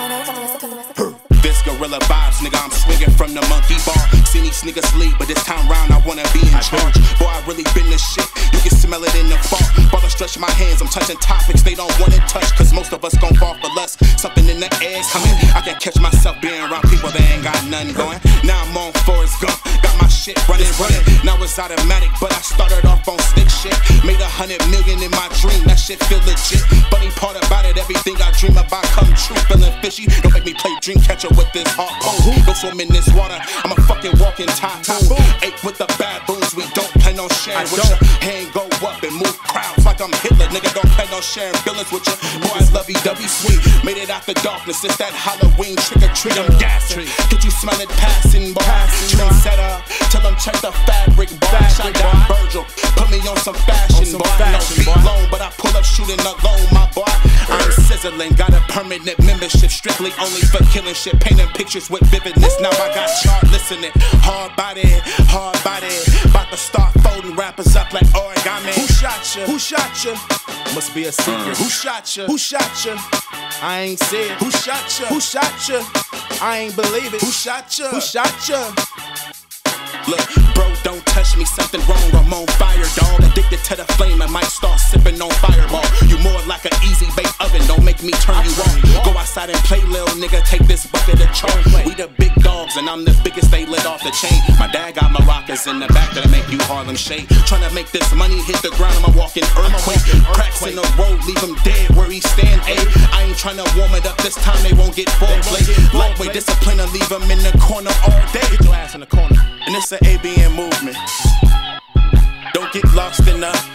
This gorilla vibes, nigga, I'm swinging from the monkey bar. See these niggas sleep, but this time round I wanna be in charge. Boy, I really been this shit, you can smell it in the fall. Brother, stretch my hands, I'm touching topics they don't wanna touch, cause most of us gon' fall for lust. Something in the air coming, I can catch myself being around people that ain't got nothing going. Now I'm on Forrest Gump, got my shit running. Now it's automatic, but I started off on stick shit. Made 100 million in my dream, that shit feel legit. Funny part about it, everything I dream about come true. Feeling fishy, don't make me play dream catcher with this heart. Go swim in this water, I'm a fucking walking typhoon. Ape with the baboons, we don't plan on sharing with ya. Hand go up and move crowds like I'm Hitler. Nigga, don't plan on sharing feelings with ya. Boys lovey-dovey sweet, made it out the darkness. It's that Halloween trick-or-treat, I'm gassing. Did you smell it passing, boy? Trendsetter, tell them check the fabric, boy. Shot down Virgil, put me on some fashion, boy. No beat long, but I pull up shooting alone, my boy. I'm sizzling, got a permanent membership, strictly only for killing shit. Painting pictures with vividness, now I got chart listening. Hard body, about to start folding rappers up like origami. Who shot ya? Who shot ya? Must be a secret. Who shot ya? Who shot ya? I ain't see it. Who shot ya? Who shot ya? I ain't believe it. Who shot ya? Who shot ya? Look, bro, don't touch me, something wrong, I'm on fire, dog. Addicted to the flame, I might start sipping on Fireball. You more like an easy bake oven, don't make me turn you on. Go outside and play, little nigga, take this bucket of chalk. We the big dogs, and I'm the biggest, they lit off the chain. My dad got maracas in the back that'll make you Harlem shake. Tryna make this money hit the ground, I'm a walking earthquake. Cracks in the road, leave him dead where he stand, ayy. I ain't tryna warm it up, this time they won't get foreplay. Lightweight discipline to leave him in the corner all day. Get your ass in the corner. And it's an ABN movement. Don't get lost in the